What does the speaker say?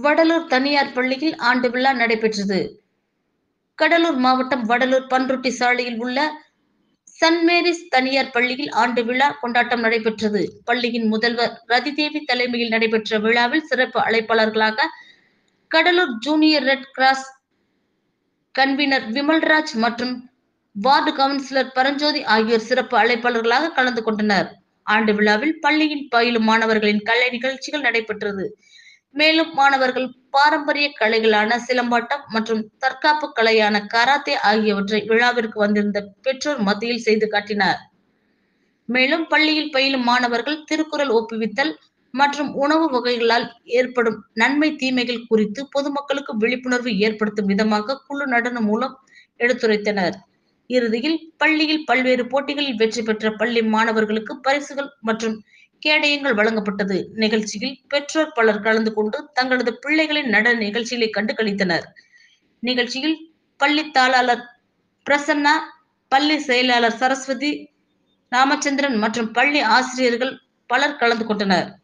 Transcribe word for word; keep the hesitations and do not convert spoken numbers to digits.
வடலூர் தனியார் பள்ளியில் ஆண்டு விழா நடைபெற்றது. கடலூர் மாவட்டம் வடலூர் பண்ருட்டி சாலையில் உள்ள சன்ட் மேரிஸ் தனியார் பள்ளியில் ஆண்டு விழா கொண்டாட்டம் நடைபெற்றது. பள்ளியின் முதல்வர் ரதிதேவி தலைமையில் நடைபெற்ற விழாவில் சிறப்பு அழைப்பாளர்களாக Cuddalore junior red cross convenor Vimalraj மற்றும் வார்டு கவுன்சிலர் பரஞ்சோதி ஆகியோர் சிறப்பு அழைப்பாளர்களாக கலந்து கொண்டனர். ஆண்டு விழாவில் பள்ளியில் பயிலும் மாணவர்களின் கலை நிகழ்ச்சிகள் நடைபெற்றது. மேலும் மாணவர்கள் பாரம்பரிய கலைகளான சிலம்பாட்டம் மற்றும் தற்காப்பு கலையான கராத்தே ஆகியவற்றை விழாவிற்கு வந்திருந்த பெற்றோர் மத்தியில் செய்து காட்டினார். மேலும் பள்ளியில் பயிலும் மாணவர்கள் திருக்குறள் ஒப்புவித்தல் மற்றும் உணவு வகைகளால் ஏற்படும் நன்மை தீமைகள் குறித்து பொதுமக்களுக்கு விழிப்புணர்வு ஏற்படுத்தும் விதமாக குழு நடனம் மூலம் எடுத்துரைத்தனர். இறுதியில் பள்ளியில் பல்வேறு போட்டிகளில் வெற்றி பெற்ற பள்ளி மாணவர்களுக்கு பரிசுகள் மற்றும் கேடயங்கள் வழங்கப்பட்டது. நிகழ்ச்சியில் பெற்றோர் பலர் கலந்து கொண்டு தங்களது பிள்ளைகளின் நடன நிகழ்ச்சிகளை கண்டு களித்தனர். நிகழ்ச்சியில் பள்ளி தாளாளர் பிரசன்னா, பள்ளி செயலாளர் சரஸ்வதி, ராமச்சந்திரன் மற்றும் பள்ளி ஆசிரியர்கள் பலர் கலந்து கொண்டனர்.